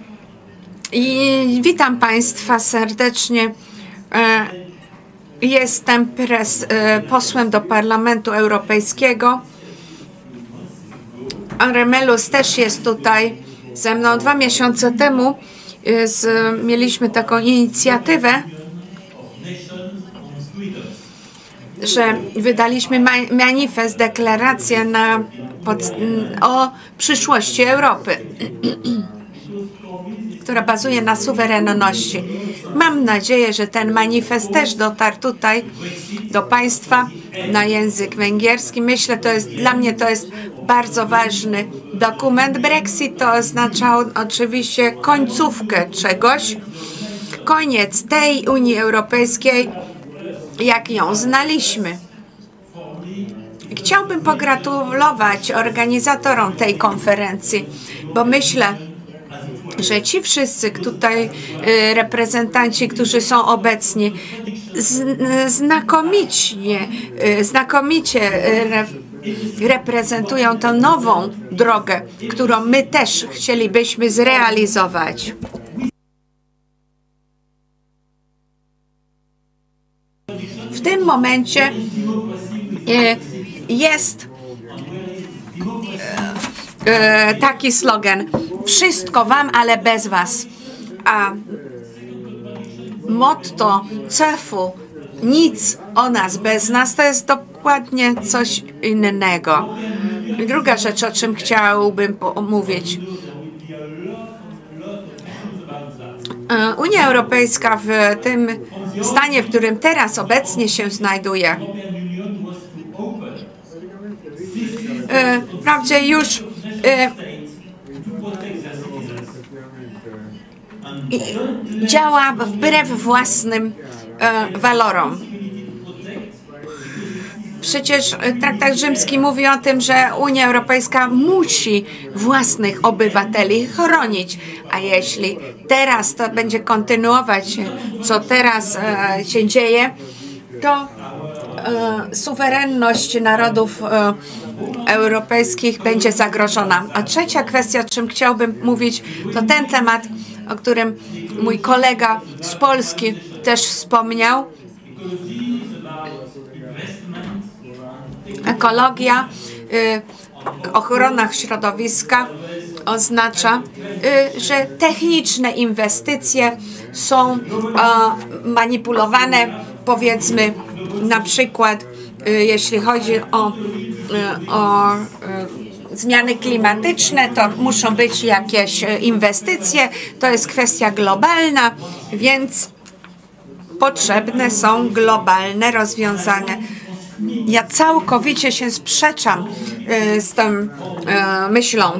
I witam Państwa serdecznie. Jestem posłem do Parlamentu Europejskiego. Remelus też jest tutaj ze mną. 2 miesiące temu mieliśmy taką inicjatywę, że wydaliśmy manifest, deklarację o przyszłości Europy, która bazuje na suwerenności. Mam nadzieję, że ten manifest też dotarł tutaj do Państwa na język węgierski. Myślę, dla mnie to jest bardzo ważny dokument. Brexit to oznaczał oczywiście końcówkę czegoś, koniec tej Unii Europejskiej, jak ją znaliśmy. Chciałbym pogratulować organizatorom tej konferencji, bo myślę, że ci wszyscy tutaj reprezentanci, którzy są obecni, znakomicie reprezentują tę nową drogę, którą my też chcielibyśmy zrealizować. W tym momencie jest taki slogan: wszystko wam, ale bez was. A motto CEF-u nic o nas bez nas to jest dokładnie coś innego. Druga rzecz, o czym chciałbym mówić. Unia Europejska w tym stanie, w którym teraz obecnie się znajduje, wprawdzie już działa wbrew własnym walorom. Przecież Traktat Rzymski mówi o tym, że Unia Europejska musi własnych obywateli chronić, a jeśli teraz to będzie kontynuować, co teraz się dzieje, to suwerenność narodów europejskich będzie zagrożona. A trzecia kwestia, o czym chciałbym mówić, to ten temat, o którym mój kolega z Polski też wspomniał. Ekologia, ochrona środowiska oznacza, że techniczne inwestycje są manipulowane, powiedzmy, na przykład jeśli chodzi o zmiany klimatyczne, to muszą być jakieś inwestycje, to jest kwestia globalna, więc potrzebne są globalne rozwiązania. Ja całkowicie się sprzeczam z tą myślą.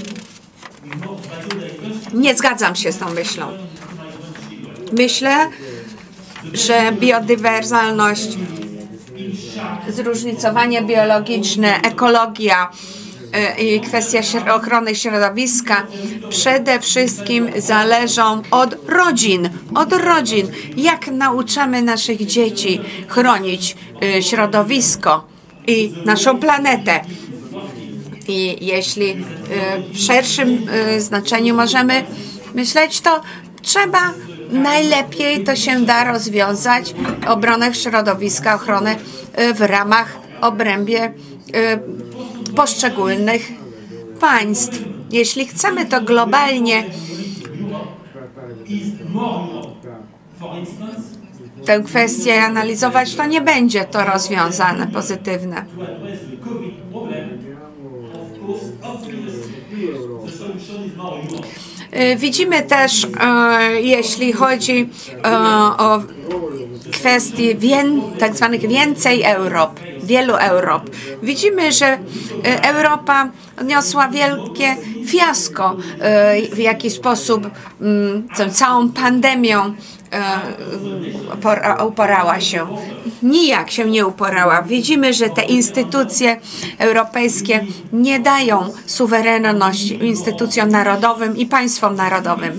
Nie zgadzam się z tą myślą. Myślę, że biodywersalność, zróżnicowanie biologiczne, ekologia i kwestia ochrony środowiska przede wszystkim zależą od rodzin. Od rodzin. Jak nauczamy naszych dzieci chronić środowisko i naszą planetę. I jeśli w szerszym znaczeniu możemy myśleć, to trzeba najlepiej to się da rozwiązać obronę środowiska, ochronę w ramach, obrębie poszczególnych państw. Jeśli chcemy to globalnie tę kwestię analizować, to nie będzie to rozwiązane pozytywne. Widzimy też, jeśli chodzi o kwestii tak zwanych więcej Europ, wielu Europ. Widzimy, że Europa odniosła wielkie fiasko, w jaki sposób tą całą pandemią uporała się. Nijak się nie uporała. Widzimy, że te instytucje europejskie nie dają suwerenności instytucjom narodowym i państwom narodowym.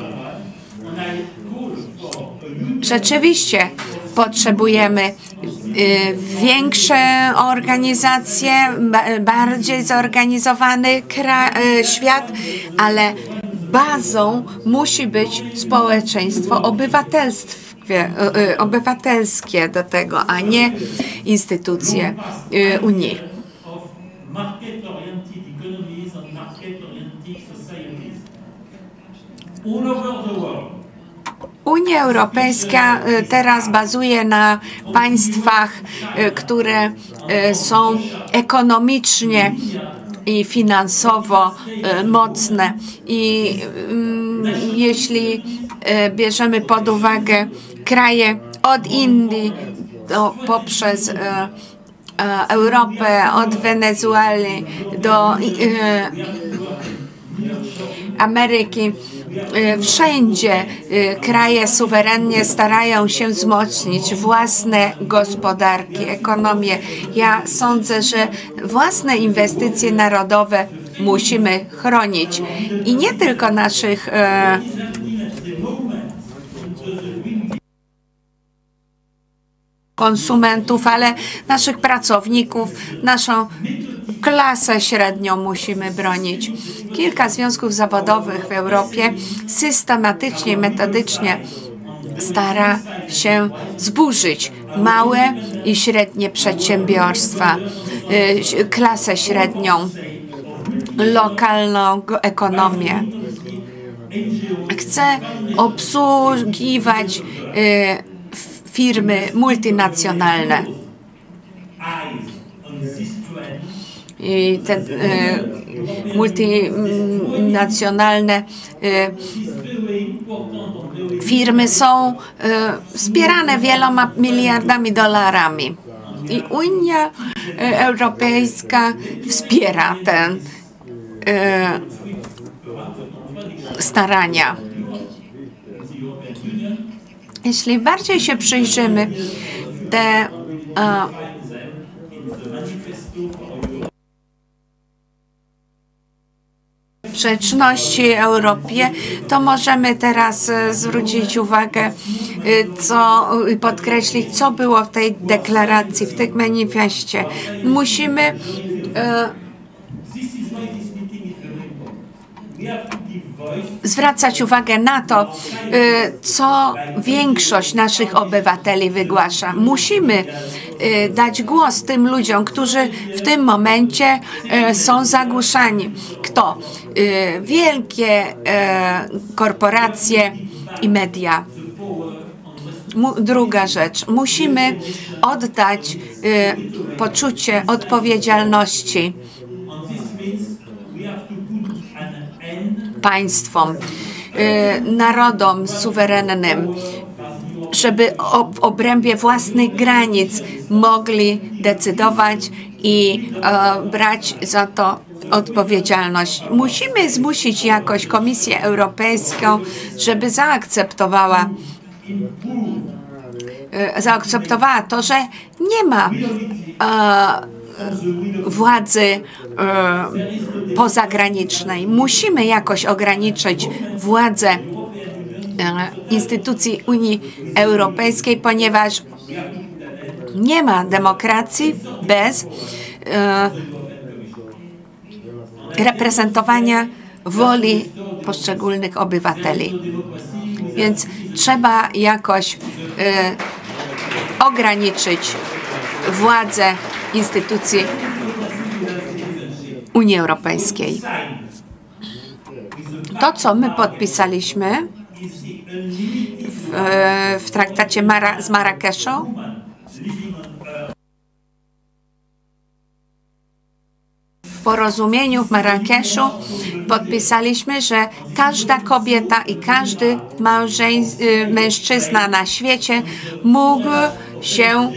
Rzeczywiście potrzebujemy większe organizacje, bardziej zorganizowany świat, ale bazą musi być społeczeństwo obywatelskie do tego, a nie instytucje Unii. Unia Europejska teraz bazuje na państwach, które są ekonomicznie i finansowo mocne. I jeśli bierzemy pod uwagę kraje od Indii poprzez Europę, od Wenezueli do Ameryki, wszędzie kraje suwerennie starają się wzmocnić własne gospodarki, ekonomię. Ja sądzę, że własne inwestycje narodowe musimy chronić i nie tylko naszych konsumentów, ale naszych pracowników, naszą klasę średnią musimy bronić. Kilka związków zawodowych w Europie systematycznie, metodycznie stara się zburzyć małe i średnie przedsiębiorstwa, klasę średnią, lokalną ekonomię. Chce obsługiwać firmy multinacjonalne. I te multinacjonalne firmy są wspierane wieloma miliardami dolarami. I Unia Europejska wspiera te starania. Jeśli bardziej się przyjrzymy te sprzeczności Europie, to możemy teraz zwrócić uwagę, podkreślić, co było w tej deklaracji, w tym manifestie. Musimy zwracać uwagę na to, co większość naszych obywateli wygłasza. Musimy dać głos tym ludziom, którzy w tym momencie są zagłuszani. Kto? Wielkie korporacje i media. Druga rzecz. Musimy oddać poczucie odpowiedzialności państwom, narodom suwerennym, żeby w obrębie własnych granic mogli decydować i brać za to odpowiedzialność. Musimy zmusić jakoś Komisję Europejską, żeby zaakceptowała to, że nie ma władzy pozagranicznej. Musimy jakoś ograniczyć władzę instytucji Unii Europejskiej, ponieważ nie ma demokracji bez reprezentowania woli poszczególnych obywateli. Więc trzeba jakoś ograniczyć władzę instytucji Unii Europejskiej. To, co my podpisaliśmy w traktacie z Marrakeszu, w porozumieniu w Marrakeszu podpisaliśmy, że każda kobieta i każdy mężczyzna na świecie mógł się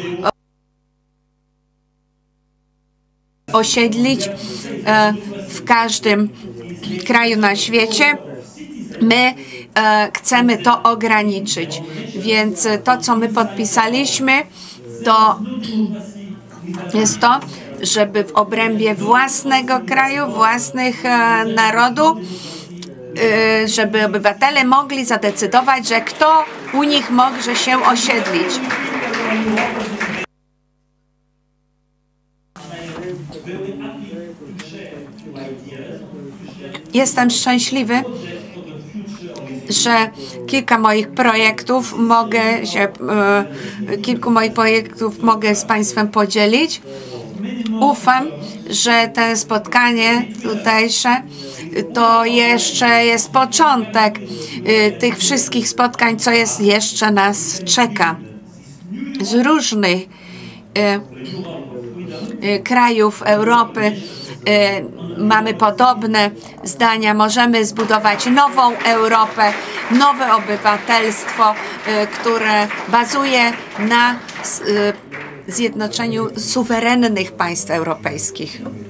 osiedlić w każdym kraju na świecie. My chcemy to ograniczyć, więc to, co my podpisaliśmy, to jest to, żeby w obrębie własnego kraju, własnych narodów, żeby obywatele mogli zadecydować, że kto u nich może się osiedlić. Jestem szczęśliwy, że kilku moich projektów mogę z Państwem podzielić. Ufam, że to spotkanie tutejsze to jeszcze jest początek tych wszystkich spotkań, co jeszcze nas czeka. Z różnych krajów Europy mamy podobne zdania. Możemy zbudować nową Europę, nowe obywatelstwo, które bazuje na zjednoczeniu suwerennych państw europejskich.